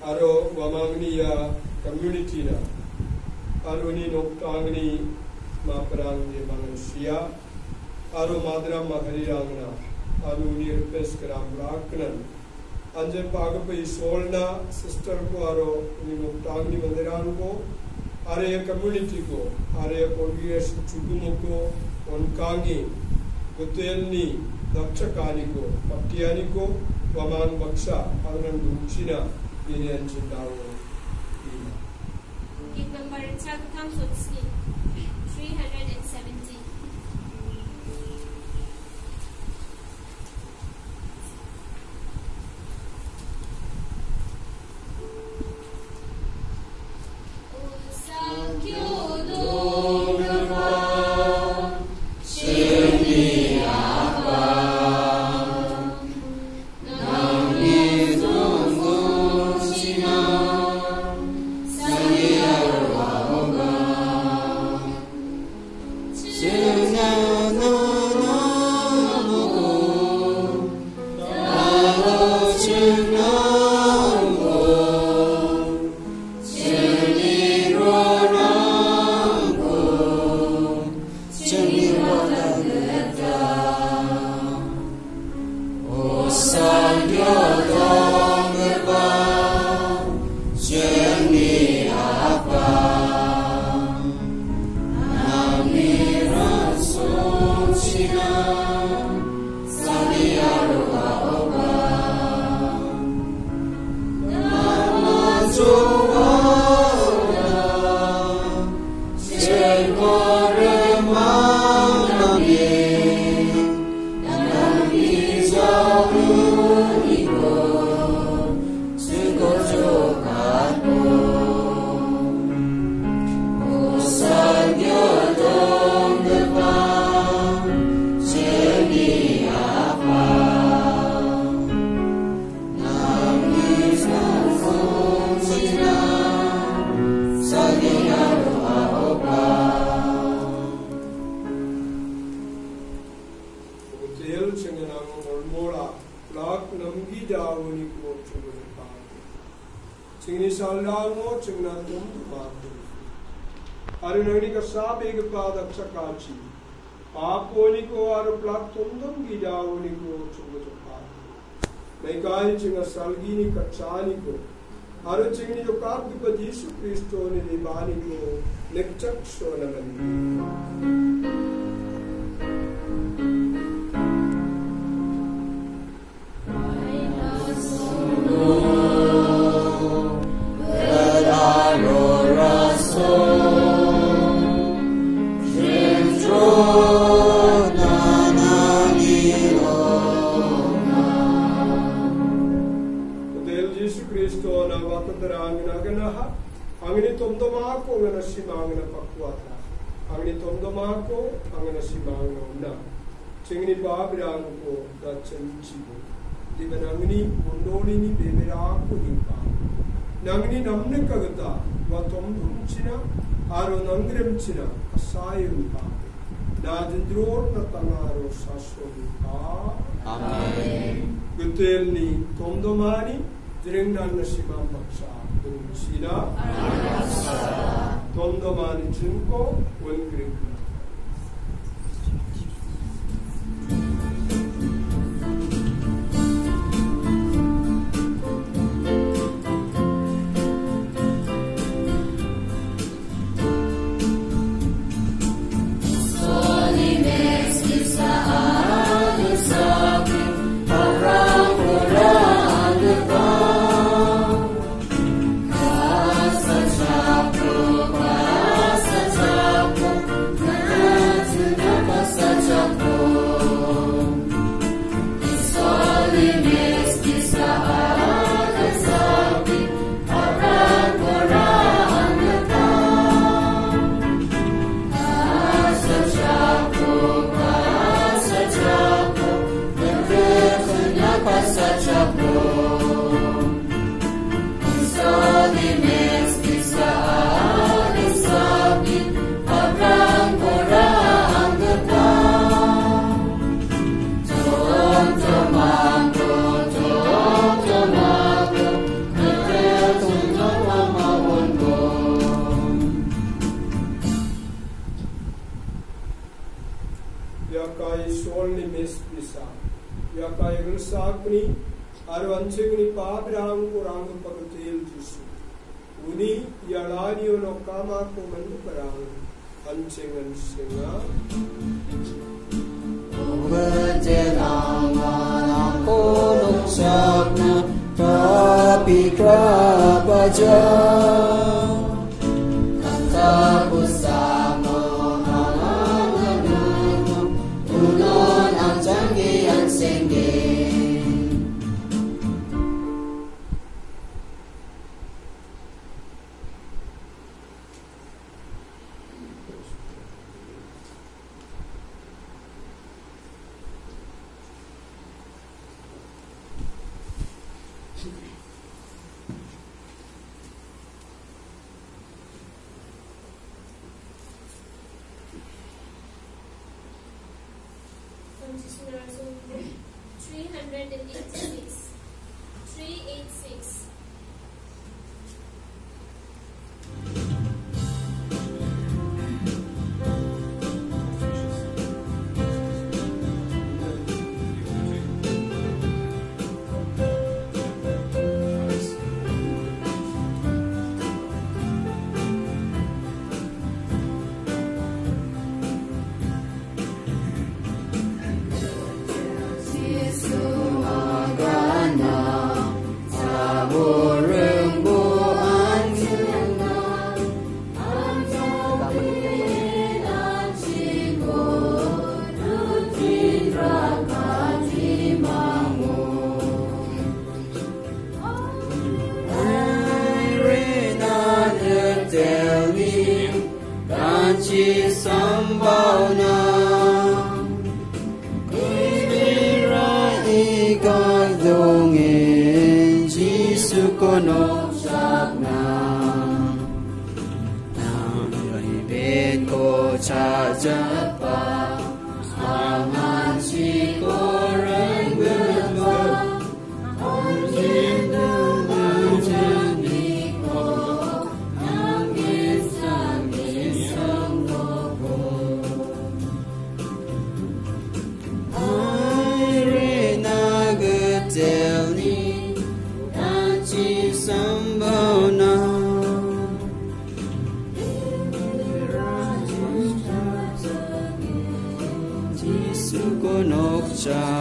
aro wamangni ya community na aro ni noktangni maparang ni manusia aro madram maharirangna aro ni request karam raknan anje pagapai solna sister ko aro ni noktangni mandiran ko are community ko are congregation chugumo ko onkangi Kutelni dakshakani ko patiani ko waman baksa anan dumchina inian chindawo ina git number chaktham sotsi 370 Chakachi, Aponiko are a platundum Gidaonico Chumapan. Megai Chinga Salgini Kachaniko, Arachini Yokapipa Jesu Christo in the Banico, Lecture Shonamani. Angin tomdomako ngana simangna pakwata. Angin tomdomako angana simangna una. Cingni babrang ko da cemcibo. Di benangni mondoli ni beberako nimpa. Nangni namne kagata wa tomdumcina aro nangremcina asayumpa. Na jendror na tangaro sasodumpa. Amen. Gutelni tomdomani direngnan na simang baksa. Sina Tondomani Chinko Wengrik. Sachapo, Abraham kurang pagkatil Yesu. Uni yalani ono kama ko manu parang ancengan senga. Berjalan aku nuksakna tapi kerabaja kata bersama alam-alam ulun anjanggian singgi. Continuation 386. 386. Sukonok cha